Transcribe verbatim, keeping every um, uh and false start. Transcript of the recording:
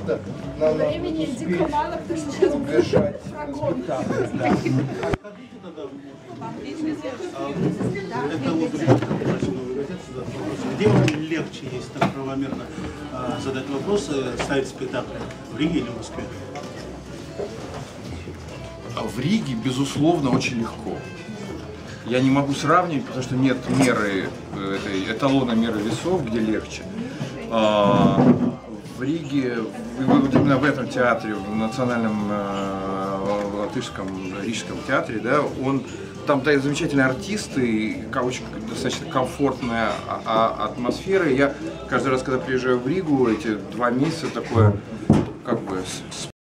что нам времени дико мало, потому что сейчас убежать. Это вот где вам легче, если так правомерно задать вопрос, ставить спектакль в Риге или в Москве? В Риге, безусловно, очень легко. Я не могу сравнивать, потому что нет меры, этой, эталона меры весов, где легче. А, в Риге, вот именно в этом театре, в национальном э, латышском рижском театре, да, он, там да, замечательные артисты, очень достаточно комфортная а, атмосфера. Я каждый раз, когда приезжаю в Ригу, эти два месяца такое, как бы,